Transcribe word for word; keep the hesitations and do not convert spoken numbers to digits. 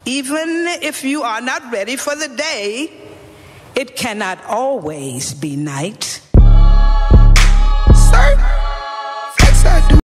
Even if you are not ready for the day, it cannot always be night.